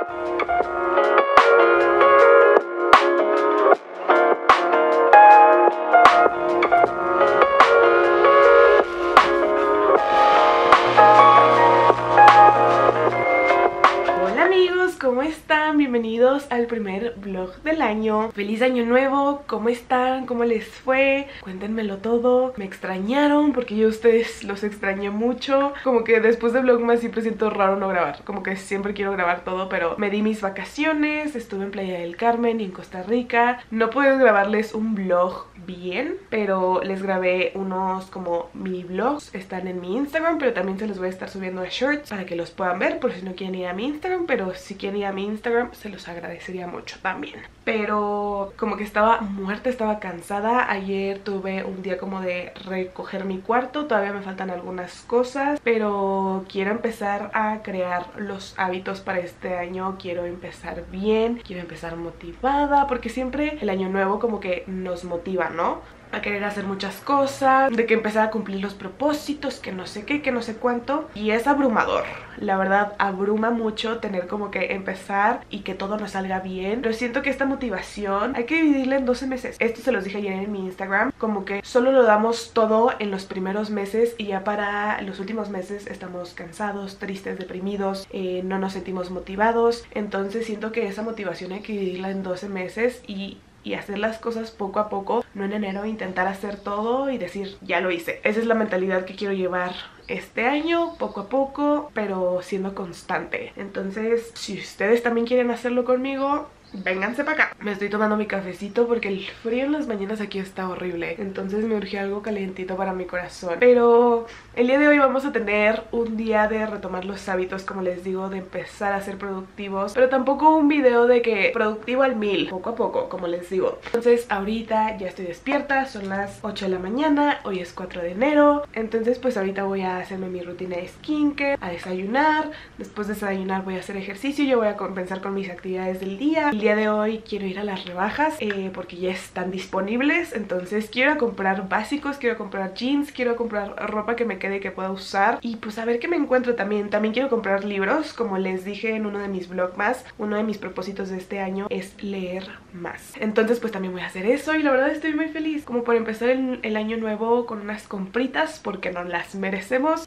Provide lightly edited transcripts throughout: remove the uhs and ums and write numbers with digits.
¿Cómo están? Bienvenidos al primer vlog del año. ¡Feliz año nuevo! ¿Cómo están? ¿Cómo les fue? Cuéntenmelo todo. ¿Me extrañaron? Porque yo a ustedes los extrañé mucho. Como que después de Vlogmas siempre siento raro no grabar. Como que siempre quiero grabar todo, pero me di mis vacaciones. Estuve en Playa del Carmen y en Costa Rica. No pude grabarles un vlog bien, pero les grabé unos como mini vlogs. Están en mi Instagram, pero también se los voy a estar subiendo a Shorts para que los puedan ver, por si no quieren ir a mi Instagram. Pero si quieren ir a mi Instagram, se los agradecería mucho también. Pero como que estaba muerta, estaba cansada. Ayer tuve un día como de recoger mi cuarto. Todavía me faltan algunas cosas, pero quiero empezar a crear los hábitos para este año. Quiero empezar bien, quiero empezar motivada, porque siempre el año nuevo como que nos motiva, ¿no? A querer hacer muchas cosas, de que empezar a cumplir los propósitos, que no sé qué, que no sé cuánto. Y es abrumador, la verdad abruma mucho tener como que empezar y que todo nos salga bien. Pero siento que esta motivación hay que dividirla en 12 meses. Esto se los dije ayer en mi Instagram, como que solo lo damos todo en los primeros meses y ya para los últimos meses estamos cansados, tristes, deprimidos, no nos sentimos motivados. Entonces siento que esa motivación hay que dividirla en 12 meses y hacer las cosas poco a poco, no en enero intentar hacer todo y decir, ya lo hice. Esa es la mentalidad que quiero llevar este año, poco a poco, pero siendo constante. Entonces, si ustedes también quieren hacerlo conmigo, vénganse para acá. Me estoy tomando mi cafecito porque el frío en las mañanas aquí está horrible. Entonces me urge algo calientito para mi corazón. Pero el día de hoy vamos a tener un día de retomar los hábitos, como les digo, de empezar a ser productivos. Pero tampoco un video de que productivo al 1000, poco a poco, como les digo. Entonces ahorita ya estoy despierta, son las 8 de la mañana, hoy es 4 de enero. Entonces pues ahorita voy a hacerme mi rutina de skincare, a desayunar. Después de desayunar voy a hacer ejercicio, yo voy a compensar con mis actividades del día. El día de hoy quiero ir a las rebajas porque ya están disponibles. Entonces quiero comprar básicos, quiero comprar jeans, quiero comprar ropa que me quede y que pueda usar. Y pues a ver qué me encuentro también. También quiero comprar libros, como les dije en uno de mis vlogmas. Uno de mis propósitos de este año es leer más. Entonces pues también voy a hacer eso y la verdad estoy muy feliz. Como por empezar el año nuevo con unas compritas porque nos las merecemos.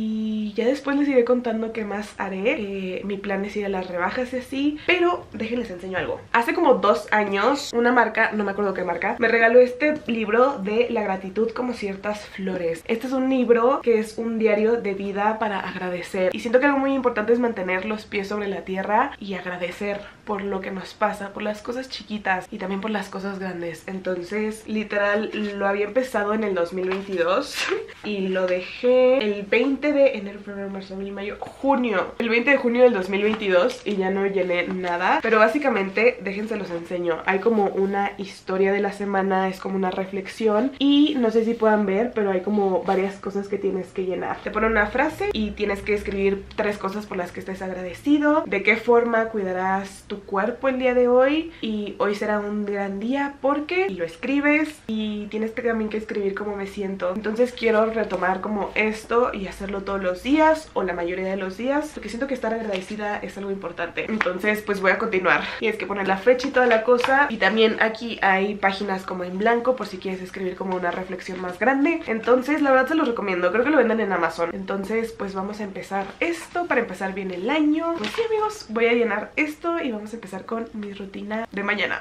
Y ya después les iré contando qué más haré. Mi plan es ir a las rebajas y así. Pero déjenles enseño algo. Hace como 2 años una marca, no me acuerdo qué marca, me regaló este libro de la gratitud como ciertas flores. Este es un libro que es un diario de vida para agradecer. Y siento que algo muy importante es mantener los pies sobre la tierra y agradecer por lo que nos pasa, por las cosas chiquitas y también por las cosas grandes. Entonces literal lo había empezado en el 2022 y lo dejé el 20 de enero, febrero, marzo, abril, mayo, junio. El 20 de junio del 2022 y ya no llené nada. Pero básicamente, déjense los enseño. Hay como una historia de la semana, es como una reflexión y no sé si puedan ver, pero hay como varias cosas que tienes que llenar. Te pone una frase y tienes que escribir 3 cosas por las que estés agradecido, de qué forma cuidarás tu cuerpo el día de hoy y hoy será un gran día porque, y lo escribes y tienes que también que escribir cómo me siento. Entonces quiero retomar como esto y hacerlo todos los días o la mayoría de los días porque siento que estar agradecida es algo importante. Entonces pues voy a continuar. Tienes que poner la fecha y toda la cosa. Y también aquí hay páginas como en blanco por si quieres escribir como una reflexión más grande. Entonces la verdad se los recomiendo. Creo que lo venden en Amazon. Entonces pues vamos a empezar esto para empezar bien el año. Pues sí amigos, voy a llenar esto y vamos a empezar con mi rutina de mañana.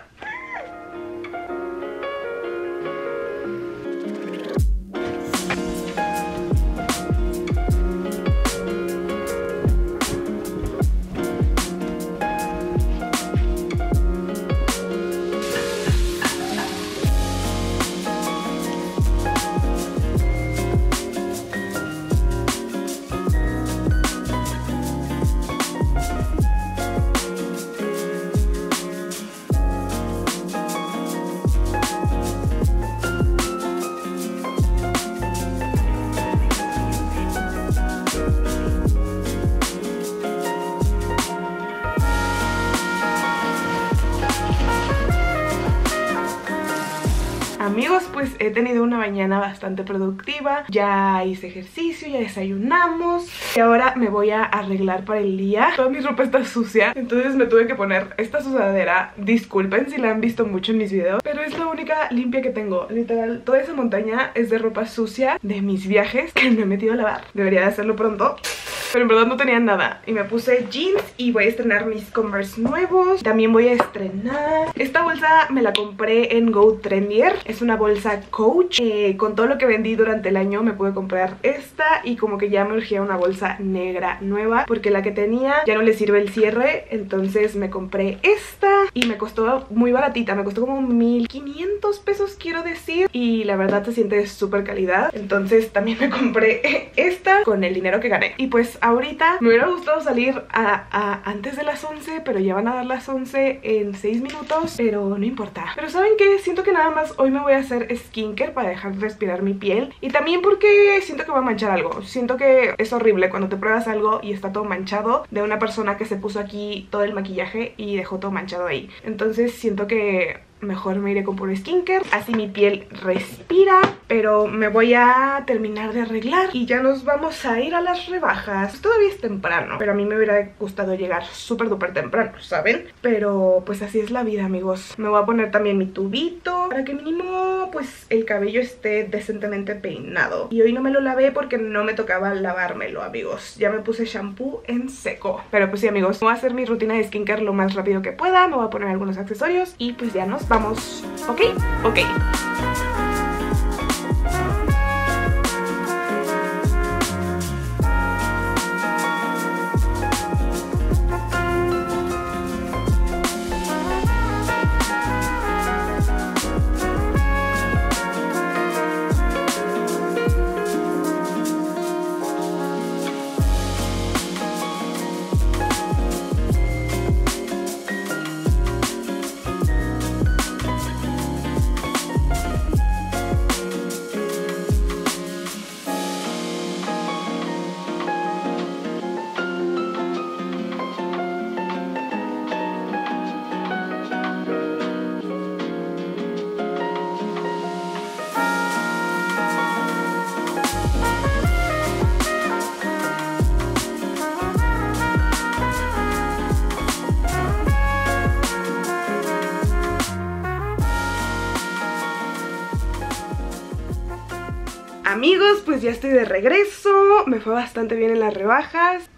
Amigos, pues he tenido una mañana bastante productiva. Ya hice ejercicio, ya desayunamos y ahora me voy a arreglar para el día. Toda mi ropa está sucia, entonces me tuve que poner esta sudadera. Disculpen si la han visto mucho en mis videos, pero es la única limpia que tengo. Literal, toda esa montaña es de ropa sucia de mis viajes que me he metido a lavar. Debería de hacerlo pronto, pero en verdad no tenía nada. Y me puse jeans y voy a estrenar mis Converse nuevos. También voy a estrenar esta bolsa, me la compré en Go Trendier. Es una bolsa Coach. Con todo lo que vendí durante el año me pude comprar esta y como que ya me urgía una bolsa negra nueva porque la que tenía ya no le sirve el cierre. Entonces me compré esta y me costó muy baratita. Me costó como 1500 pesos, quiero decir. Y la verdad se siente de súper calidad. Entonces también me compré esta con el dinero que gané. Y pues ahorita me hubiera gustado salir antes de las 11, pero ya van a dar las 11 en 6 minutos, pero no importa. Pero ¿saben qué? Siento que nada más hoy me voy a hacer skincare para dejar respirar mi piel. Y también porque siento que voy a manchar algo. Siento que es horrible cuando te pruebas algo y está todo manchado, de una persona que se puso aquí todo el maquillaje y dejó todo manchado ahí. Entonces siento que mejor me iré con puro skincare, así mi piel respira. Pero me voy a terminar de arreglar y ya nos vamos a ir a las rebajas. Pues todavía es temprano, pero a mí me hubiera gustado llegar súper duper temprano, ¿saben? Pero pues así es la vida, amigos. Me voy a poner también mi tubito para que mínimo pues el cabello esté decentemente peinado. Y hoy no me lo lavé porque no me tocaba lavármelo, amigos. Ya me puse shampoo en seco. Pero pues sí, amigos, voy a hacer mi rutina de skincare lo más rápido que pueda. Me voy a poner algunos accesorios y pues ya nos vamos. ¿Ok? Ok. Amigos, pues ya estoy de regreso. Me fue bastante bien en las rebajas.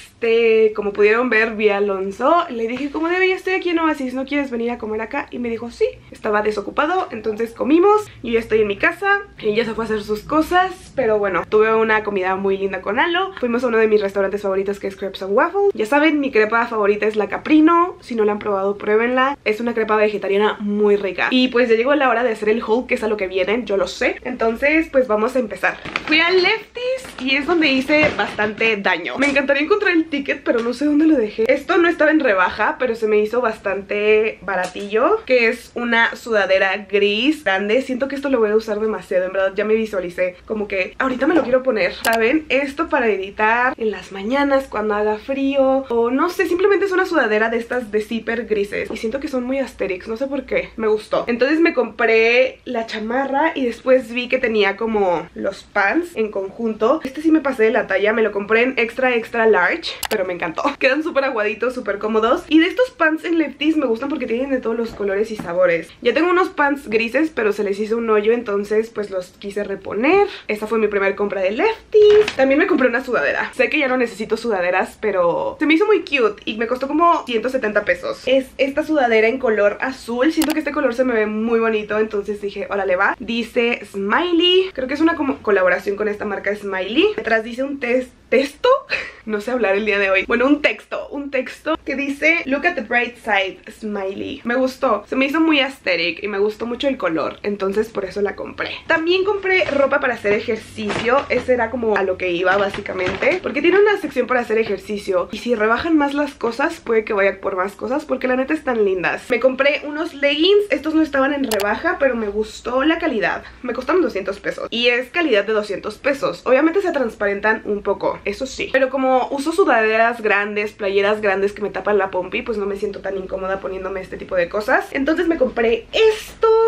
Como pudieron ver, vi a Alonso. Le dije como de, oye, estoy aquí en Oasis, ¿no quieres venir a comer acá? Y me dijo sí. Estaba desocupado, entonces comimos. Yo ya estoy en mi casa. Ella se fue a hacer sus cosas, pero bueno, tuve una comida muy linda con Alo. Fuimos a uno de mis restaurantes favoritos, que es Crepes and Waffle. Ya saben, mi crepa favorita es la Caprino. Si no la han probado, pruébenla. Es una crepa vegetariana muy rica. Y pues ya llegó la hora de hacer el haul, que es a lo que vienen, yo lo sé. Entonces pues vamos a empezar. Fui a Lefties y es donde hice bastante daño. Me encantaría encontrar el ticket, pero no sé dónde lo dejé. Esto no estaba en rebaja, pero se me hizo bastante baratillo, que es una sudadera gris grande. Siento que esto lo voy a usar demasiado, en verdad ya me visualicé como que ahorita me lo quiero poner, ¿saben? Esto para editar en las mañanas cuando haga frío, o no sé, simplemente es una sudadera de estas de zipper grises y siento que son muy Asterix, no sé por qué, me gustó. Entonces me compré la chamarra y después vi que tenía como los pants en conjunto. Este sí me pasé de la talla, me lo compré en extra large, pero me encantó. Quedan súper aguaditos, súper cómodos. Y de estos pants en Lefties me gustan porque tienen de todos los colores y sabores. Ya tengo unos pants grises, pero se les hizo un hoyo, entonces pues los quise reponer. Esta fue mi primera compra de Lefties. También me compré una sudadera. Sé que ya no necesito sudaderas, pero se me hizo muy cute y me costó como 170 pesos. Es esta sudadera en color azul. Siento que este color se me ve muy bonito, entonces dije, órale va. Dice Smiley. Creo que es una colaboración con esta marca Smiley. Detrás dice un texto, no sé hablar el día de hoy. Bueno, un texto que dice Look at the bright side, Smiley. Me gustó, se me hizo muy aesthetic y me gustó mucho el color, entonces por eso la compré. También compré ropa para hacer ejercicio. Ese era como a lo que iba básicamente, porque tiene una sección para hacer ejercicio y si rebajan más las cosas puede que vaya por más cosas, porque la neta están lindas. Me compré unos leggings, estos no estaban en rebaja, pero me gustó la calidad. Me costaron 200 pesos y es calidad de 200 pesos. Obviamente se transparentan un poco, eso sí, pero como uso sudaderas grandes, playeras grandes que me tapan la pompi, pues no me siento tan incómoda poniéndome este tipo de cosas. Entonces me compré estos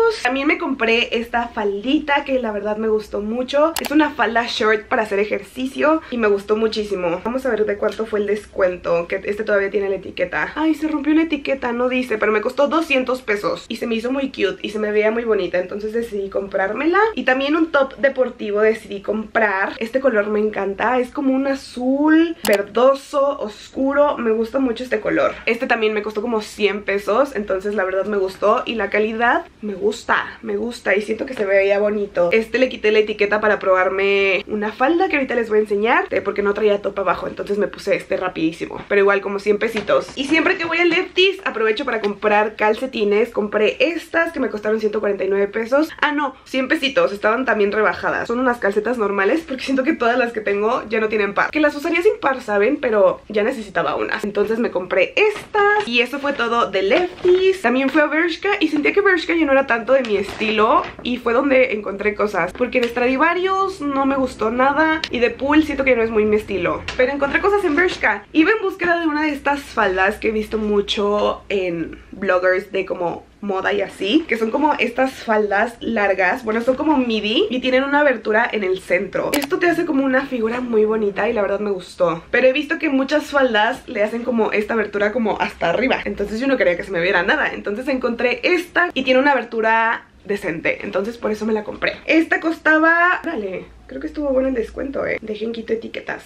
pesos. También me compré esta faldita que la verdad me gustó mucho. Es una falda short para hacer ejercicio y me gustó muchísimo. Vamos a ver de cuánto fue el descuento, que este todavía tiene la etiqueta. Ay, se rompió la etiqueta, no dice, pero me costó 200 pesos y se me hizo muy cute y se me veía muy bonita, entonces decidí comprármela. Y también un top deportivo decidí comprar. Este color me encanta, es como un azul verdoso, oscuro. Me gusta mucho este color. Este también me costó como 100 pesos, entonces la verdad me gustó y la calidad me gusta y siento que se veía bonito. Este le quité la etiqueta para probarme una falda que ahorita les voy a enseñar, porque no traía top abajo, entonces me puse este rapidísimo, pero igual como 100 pesitos. Y siempre que voy a Lefties aprovecho para comprar calcetines. Compré estas que me costaron 149 pesos. Ah no, 100 pesitos, estaban también rebajadas. Son unas calcetas normales porque siento que todas las que tengo ya no tienen par, que las usaría sin par, ¿saben? Pero ya necesitaba unas, entonces me compré estas. Y eso fue todo de Lefties. También fui a Bershka y sentía que Bershka ya no era tanto de mi estilo, y fue donde encontré cosas, porque en Stradivarius no me gustó nada y de Pool siento que no es muy mi estilo, pero encontré cosas en Bershka. Iba en búsqueda de una de estas faldas que he visto mucho en bloggers de como moda y así, que son como estas faldas largas, bueno, son como midi y tienen una abertura en el centro. Esto te hace como una figura muy bonita y la verdad me gustó, pero he visto que muchas faldas le hacen como esta abertura como hasta arriba, entonces yo no quería que se me viera nada, entonces encontré esta y tiene una abertura decente, entonces por eso me la compré. Esta costaba, vale, creo que estuvo bueno el descuento, Dejen quito etiquetas.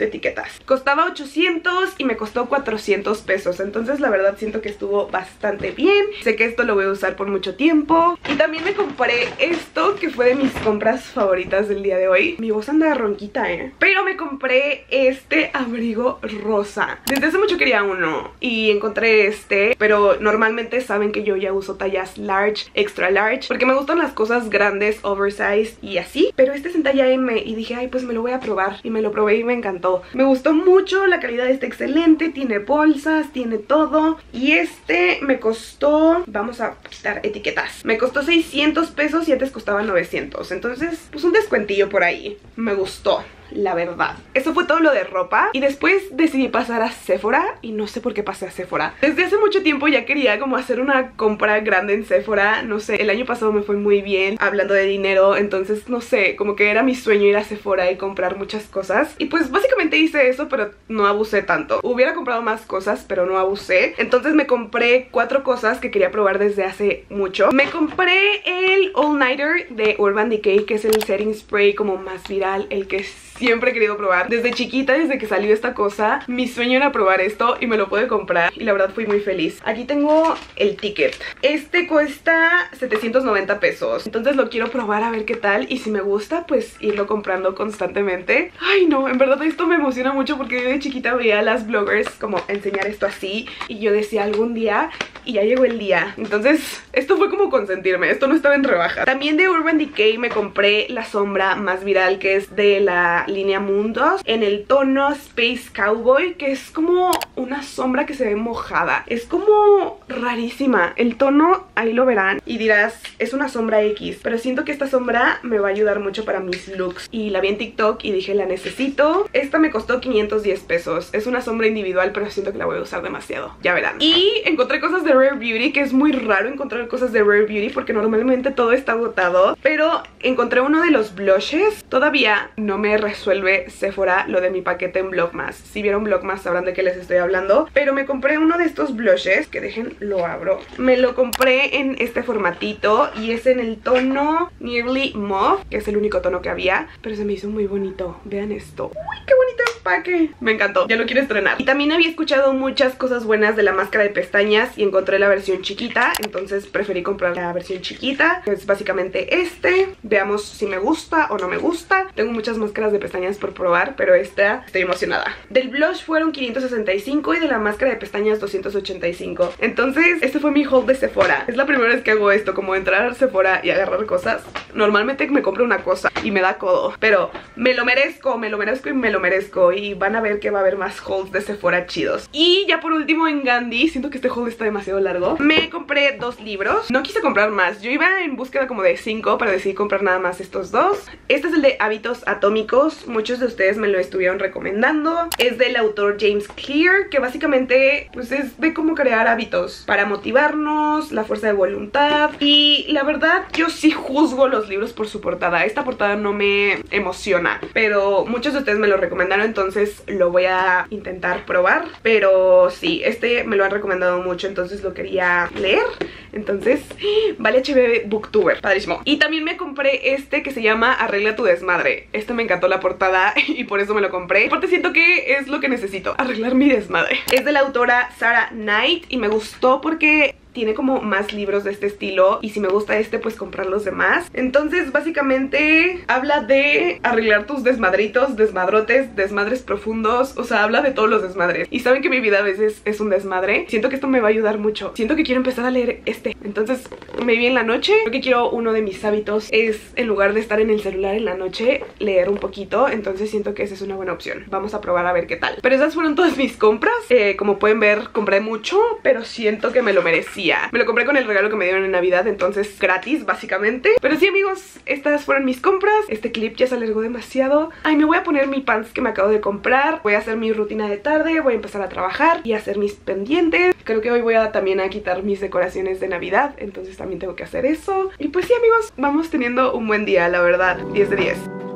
Costaba 800 y me costó 400 pesos. Entonces la verdad siento que estuvo bastante bien. Sé que esto lo voy a usar por mucho tiempo. Y también me compré esto, que fue de mis compras favoritas del día de hoy. Mi voz anda ronquita, Pero me compré este abrigo rosa. Desde hace mucho quería uno y encontré este, pero normalmente saben que yo ya uso tallas large, extra large, porque me gustan las cosas grandes, oversized y así. Pero este es en talla M y dije, ay, pues me lo voy a probar. Y me lo probé y me encantó. Me gustó mucho, la calidad está excelente, tiene bolsas, tiene todo. Y este me costó, vamos a quitar etiquetas, me costó 600 pesos y antes costaba 900. Entonces, pues un descuentillo por ahí. Me gustó, la verdad. Eso fue todo lo de ropa. Y después decidí pasar a Sephora. Y no sé por qué pasé a Sephora. Desde hace mucho tiempo ya quería como hacer una compra grande en Sephora. No sé, el año pasado me fue muy bien hablando de dinero. Entonces, no sé, como que era mi sueño ir a Sephora y comprar muchas cosas. Y pues básicamente hice eso, pero no abusé tanto. Hubiera comprado más cosas, pero no abusé. Entonces me compré 4 cosas que quería probar desde hace mucho. Me compré el All Nighter de Urban Decay, que es el setting spray como más viral, el que siempre he querido probar. Desde chiquita, desde que salió esta cosa, mi sueño era probar esto y me lo pude comprar y la verdad fui muy feliz. Aquí tengo el ticket. Este cuesta 790 pesos. Entonces lo quiero probar a ver qué tal y si me gusta, pues irlo comprando constantemente. Ay no, en verdad esto me emociona mucho porque yo de chiquita veía a las bloggers como enseñar esto así y yo decía algún día, y ya llegó el día. Entonces esto fue como consentirme, esto no estaba en rebaja. También de Urban Decay me compré la sombra más viral, que es de la línea Mundos, en el tono Space Cowboy, que es como una sombra que se ve mojada. Es como rarísima. El tono, ahí lo verán y dirás, es una sombra X, pero siento que esta sombra me va a ayudar mucho para mis looks. Y la vi en TikTok y dije, la necesito. Esta me costó 510 pesos. Es una sombra individual, pero siento que la voy a usar demasiado. Ya verán. Y encontré cosas de Rare Beauty, que es muy raro encontrar cosas de Rare Beauty porque normalmente todo está agotado. Pero encontré uno de los blushes. Todavía no me resuelve Sephora lo de mi paquete en Vlogmas. Si vieron Vlogmas sabrán de qué les estoy hablando. Pero me compré uno de estos blushes, que dejen, lo abro. Me lo compré en este formatito y es en el tono Nearly Mauve, que es el único tono que había, pero se me hizo muy bonito. Vean esto. Uy, qué bonito empaque. Me encantó, ya lo quiero estrenar. Y también había escuchado muchas cosas buenas de la máscara de pestañas y encontré la versión chiquita, entonces preferí comprar la versión chiquita, que es básicamente este. Veamos si me gusta o no me gusta. Tengo muchas máscaras de pestañas por probar, pero esta estoy emocionada. Del blush fueron 565 y de la máscara de pestañas 285. Entonces este fue mi haul de Sephora. Es la primera vez que hago esto, como entrar a Sephora y agarrar cosas. Normalmente me compro una cosa y me da codo, pero me lo merezco y me lo merezco. hoy y van a ver que va a haber más hauls de Sephora chidos. Y ya por último en Gandhi, siento que este haul está demasiado largo, me compré 2 libros. No quise comprar más, yo iba en búsqueda como de 5, pero decidí comprar nada más estos 2. Este es el de Hábitos Atómicos, muchos de ustedes me lo estuvieron recomendando. Es del autor James Clear, que básicamente pues es de cómo crear hábitos para motivarnos, la fuerza de voluntad. Y la verdad yo sí juzgo los libros por su portada. Esta portada no me emociona, pero muchos de ustedes me lo recomendaron, entonces lo voy a intentar probar. Pero sí, este me lo han recomendado mucho, entonces lo quería leer. Entonces, vale HB Booktuber, padrísimo. Y también me compré este que se llama Arregla tu desmadre. Este me encantó la portada y por eso me lo compré. Aparte siento que es lo que necesito, arreglar mi desmadre. Es de la autora Sarah Knight y me gustó porque tiene como más libros de este estilo y si me gusta este pues comprar los demás. Entonces básicamente habla de arreglar tus desmadritos, desmadrotes, desmadres profundos. O sea, habla de todos los desmadres. Y saben que mi vida a veces es un desmadre. Siento que esto me va a ayudar mucho. Siento que quiero empezar a leer este. Entonces me vi en la noche. Creo que quiero, uno de mis hábitos es, en lugar de estar en el celular en la noche, leer un poquito. Entonces siento que esa es una buena opción. Vamos a probar a ver qué tal. Pero esas fueron todas mis compras. Como pueden ver, compré mucho, pero siento que me lo merecía. Me lo compré con el regalo que me dieron en Navidad, entonces gratis básicamente. Pero sí amigos, estas fueron mis compras. Este clip ya se alargó demasiado. Ay, me voy a poner mi pants que me acabo de comprar. Voy a hacer mi rutina de tarde, voy a empezar a trabajar y a hacer mis pendientes. Creo que hoy voy a también a quitar mis decoraciones de Navidad, entonces también tengo que hacer eso. Y pues sí amigos, vamos teniendo un buen día, la verdad, 10 de 10.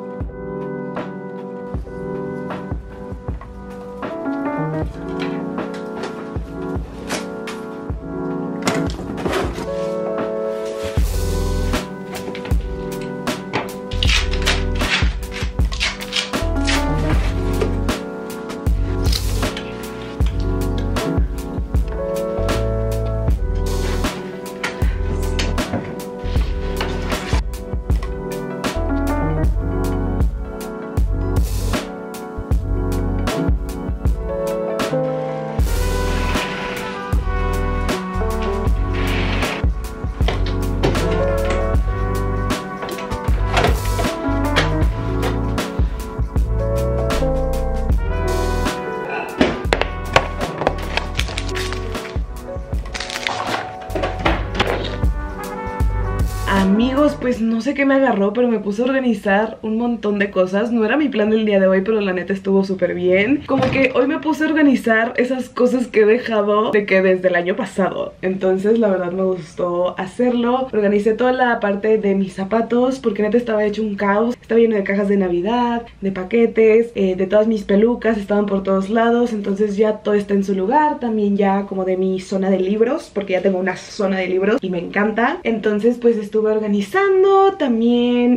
Amigos, pues no sé qué me agarró, pero me puse a organizar un montón de cosas. No era mi plan del día de hoy, pero la neta estuvo súper bien. Como que hoy me puse a organizar esas cosas que he dejado de que desde el año pasado. Entonces la verdad me gustó hacerlo. Organicé toda la parte de mis zapatos, porque neta estaba hecho un caos. Estaba lleno de cajas de Navidad, de paquetes, de todas mis pelucas, estaban por todos lados. Entonces ya todo está en su lugar. También ya como de mi zona de libros, porque ya tengo una zona de libros y me encanta. Entonces pues estuve organizando. También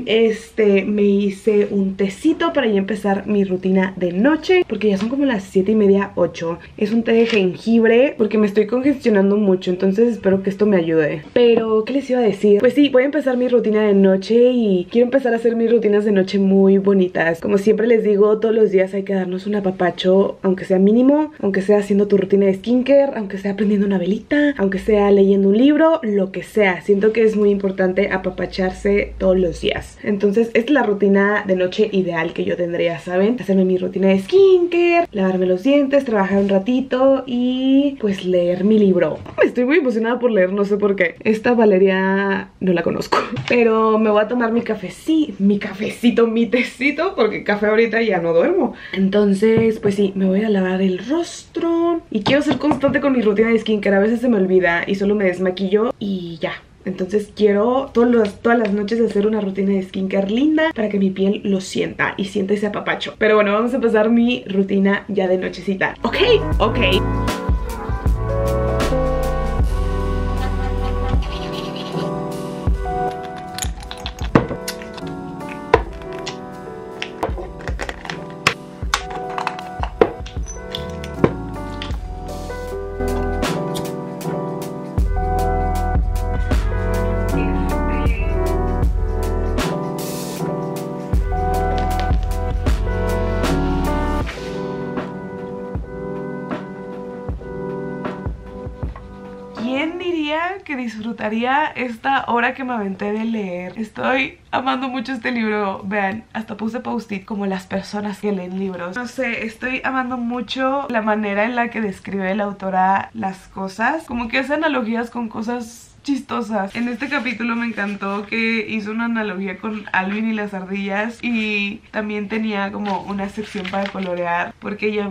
me hice un tecito para ya empezar mi rutina de noche, porque ya son como las 7:30, 8. Es un té de jengibre porque me estoy congestionando mucho, entonces espero que esto me ayude. Pero ¿qué les iba a decir? Pues sí, voy a empezar mi rutina de noche y quiero empezar a hacer mis rutinas de noche muy bonitas. Como siempre les digo, todos los días hay que darnos un apapacho, aunque sea mínimo, aunque sea haciendo tu rutina de skincare, aunque sea prendiendo una velita, aunque sea leyendo un libro, lo que sea. Siento que es muy importante apapacharse todos los días. Entonces esta es la rutina de noche ideal que yo tendría, ¿saben? Hacerme mi rutina de skincare, lavarme los dientes, trabajar un ratito y pues leer mi libro. Estoy muy emocionada por leer, no sé por qué. Esta Valeria no la conozco, pero me voy a tomar mi cafecito, mi tecito, porque café ahorita ya no duermo. Entonces pues sí, me voy a lavar el rostro y quiero ser constante con mi rutina de skincare. A veces se me olvida y solo me desmaquillo y ya. Entonces quiero todas las noches hacer una rutina de skincare linda para que mi piel lo sienta y sienta ese apapacho. Pero bueno, vamos a empezar mi rutina ya de nochecita. Ok. ¿Quién diría que disfrutaría esta hora que me aventé de leer? Estoy amando mucho este libro. Vean, hasta puse post-it como las personas que leen libros. No sé, estoy amando mucho la manera en la que describe la autora las cosas. Como que hace analogías con cosas chistosas. En este capítulo me encantó que hizo una analogía con Alvin y las ardillas, y también tenía como una sección para colorear, porque ella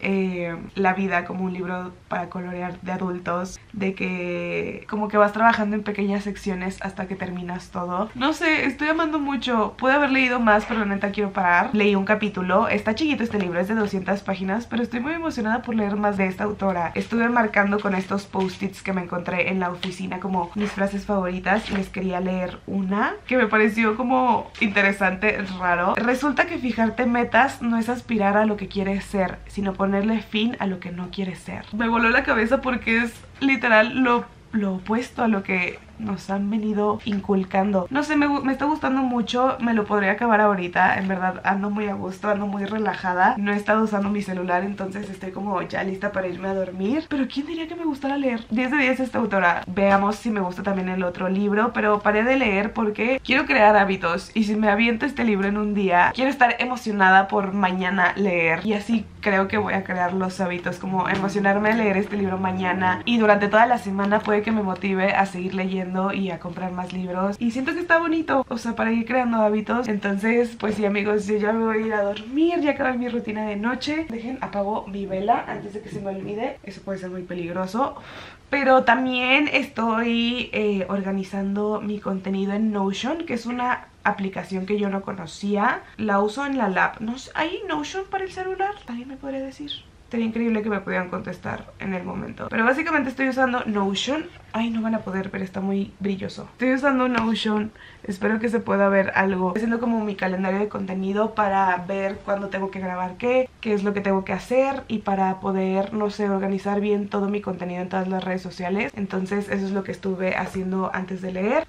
ve la vida como un libro para colorear de adultos, de que como que vas trabajando en pequeñas secciones hasta que terminas todo. No sé, estoy amando mucho. Pude haber leído más, pero la neta quiero parar. Leí un capítulo, está chiquito este libro, es de 200 páginas, pero estoy muy emocionada por leer más de esta autora. Estuve marcando con estos post-its que me encontré en la oficina como mis frases favoritas, y les quería leer una que me pareció como interesante, raro. Resulta que fijarte metas no es aspirar a lo que quieres ser, sino ponerle fin a lo que no quieres ser. Me voló la cabeza porque es literal lo opuesto a lo que nos han venido inculcando. No sé, me está gustando mucho. Me lo podría acabar ahorita. En verdad ando muy a gusto, ando muy relajada. No he estado usando mi celular, entonces estoy como ya lista para irme a dormir. Pero ¿quién diría que me gustara leer? 10 de 10 esta autora. Veamos si me gusta también el otro libro. Pero paré de leer porque quiero crear hábitos, y si me aviento este libro en un día, quiero estar emocionada por mañana leer. Y así creo que voy a crear los hábitos, como emocionarme a leer este libro mañana, y durante toda la semana puede que me motive a seguir leyendo y a comprar más libros, y siento que está bonito, o sea, para ir creando hábitos. Entonces, pues sí, amigos, yo ya me voy a ir a dormir, ya acabé mi rutina de noche. Dejen, apago mi vela antes de que se me olvide, eso puede ser muy peligroso. Pero también estoy organizando mi contenido en Notion, que es una aplicación que yo no conocía. La uso en la lab. No sé, ¿hay Notion para el celular? ¿Alguien me podría decir? Sería increíble que me pudieran contestar en el momento. Pero básicamente estoy usando Notion. Ay, no van a poder, pero está muy brilloso. Estoy usando Notion. Espero que se pueda ver algo. Estoy haciendo como mi calendario de contenido para ver cuándo tengo que grabar qué es lo que tengo que hacer, y para poder, no sé, organizar bien todo mi contenido en todas las redes sociales. Entonces eso es lo que estuve haciendo antes de leer,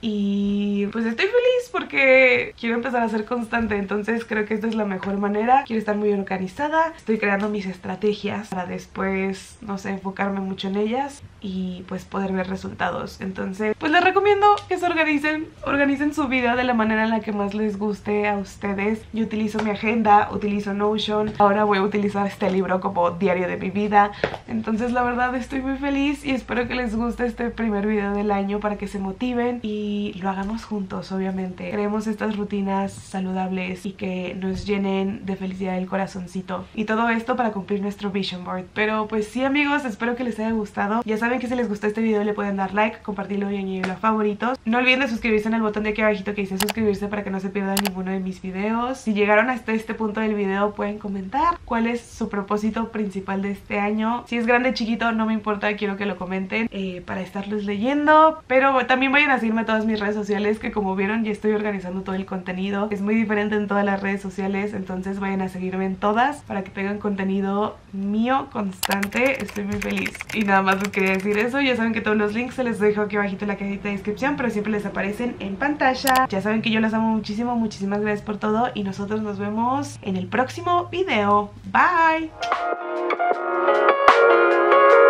y pues estoy feliz porque quiero empezar a ser constante. Entonces creo que esta es la mejor manera. Quiero estar muy organizada. Estoy creando mis estrategias para después, no sé, enfocarme mucho en ellas y pues poder ver resultados. Entonces pues les recomiendo que se organicen su vida de la manera en la que más les guste a ustedes. Yo utilizo mi agenda, utilizo Notion, ahora voy a utilizar este libro como diario de mi vida. Entonces la verdad estoy muy feliz, y espero que les guste este primer video del año para que se motiven y lo hagamos juntos. Obviamente creemos estas rutinas saludables y que nos llenen de felicidad el corazoncito, y todo esto para cumplir nuestro vision board. Pero pues sí, amigos, espero que les haya gustado. Ya saben que si les gustó este video le pueden dar like, compartirlo y añadirlo a favoritos. No olviden de suscribirse en el botón de aquí abajito que dice suscribirse para que no se pierdan ninguno de mis videos. Si llegaron hasta este punto del video pueden comentar cuál es su propósito principal de este año. Si es grande, chiquito, no me importa, quiero que lo comenten para estarlos leyendo. Pero también vayan a seguirme a todas mis redes sociales, que como vieron ya estoy organizando todo el contenido. Es muy diferente en todas las redes sociales, entonces vayan a seguirme en todas para que tengan contenido mío constante. Estoy muy feliz. Y nada más les quería decir eso. Ya saben que todos los links se les dejo aquí abajito en la cajita de descripción, pero siempre les aparecen en pantalla. Ya saben que yo las amo muchísimo. Muchísimas gracias por todo, y nosotros nos vemos en el próximo video. Bye.